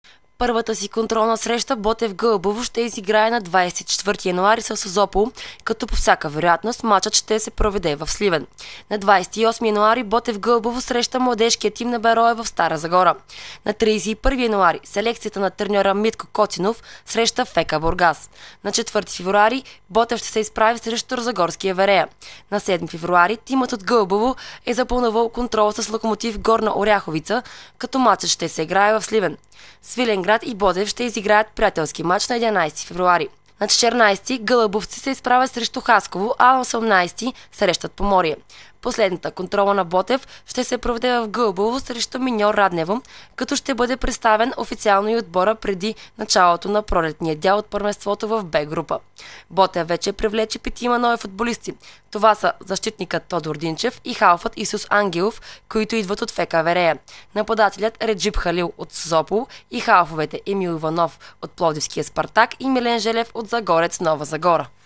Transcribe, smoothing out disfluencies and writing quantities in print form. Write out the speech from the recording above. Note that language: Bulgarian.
Първата си контролна среща Ботев Гълъбово ще изиграе на 24 януари с Созопол, като по всяка вероятност матчът ще се проведе в Сливен. На 28 януари Ботев Гълъбово среща младежкия тим на Берое в Стара Загора. На 31 януари селекцията на треньора Митко Коцинов среща ФК Бургас. На 4 февруари Ботев ще се изправи срещу Розагорския Верея. На 7 февруари тимът от Гълъбово е запълнувал контрол с Локомотив Горна Оряховица, като матчът ще се играе в Сливен. Свиленград и Ботев ще изиграят приятелски матч на 11 февруари. На 14 гълъбовци се изправят срещу Хасково, а на 18 срещат Поморие. Последната контрола на Ботев ще се проведе в Гълъбово срещу Миньор Раднево, като ще бъде представен официално и отбора преди началото на пролетния дял от първенството в Б група. Ботев вече привлече 5 нови футболисти. Това са защитникът Тодор Динчев и халфът Исус Ангелов, които идват от ФК Верея, нападателят Реджип Халил от Созопол и халфовете Емил Иванов от Пловдивския Спартак и Милен Желев от Загорец Нова Загора.